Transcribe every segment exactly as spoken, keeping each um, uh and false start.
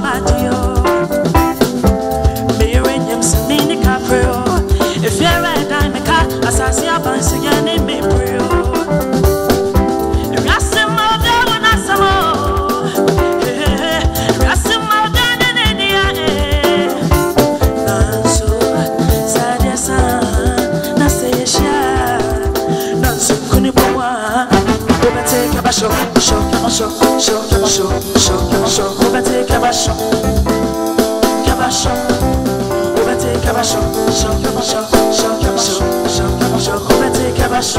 my dear. Me ring him some mini caprio. If you're right, I'm a cat. As I see a bunch again in me pray. Show, show, show, show, show, show, show. Over take a bash, cabash. Over take a bash, show, show, show, show, show, show. Over take a bash.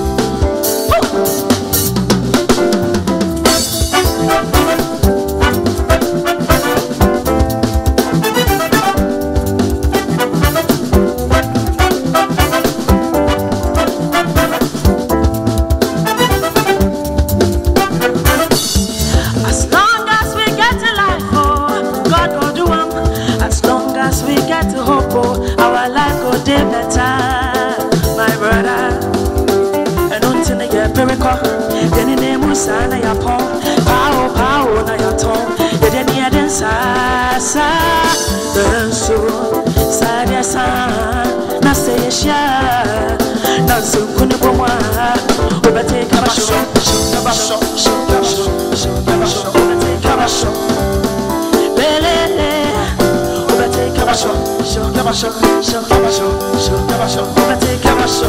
Our life go day better, my brother. And until they get miracle, then in the Musana ya pon, pow pow na ya ton, then ya den sa sa, then so sadia sa, na say sha, na so kuni bomwa, we take a bash, a bash, a bash, a bash, we take a bash, bele, we take a bash. Show, show, show, show, show, show, show, over take a show.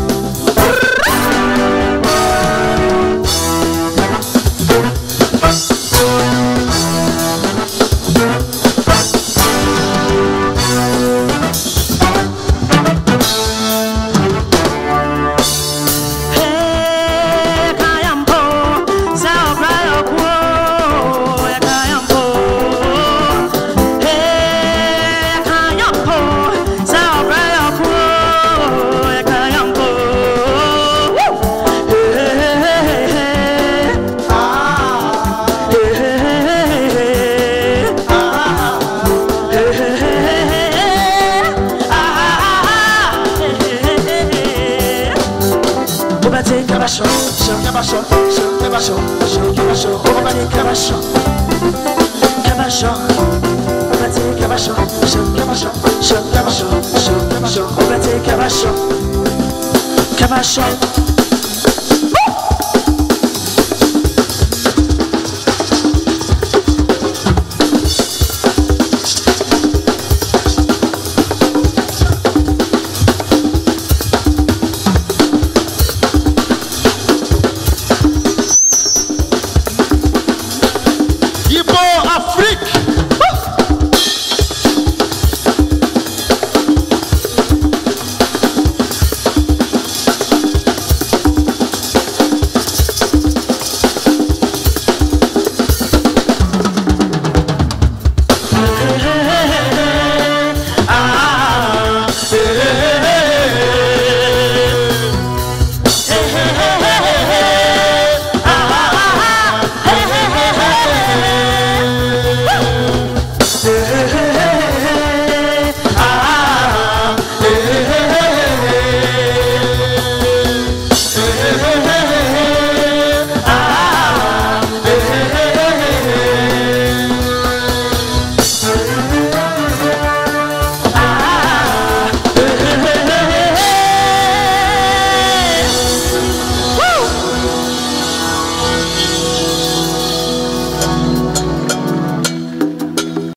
Show, show, show, show, show, show, show, over the cabasho, cabasho, over the cabasho, show, cabasho, show, cabasho, show, show, over the cabasho, cabasho.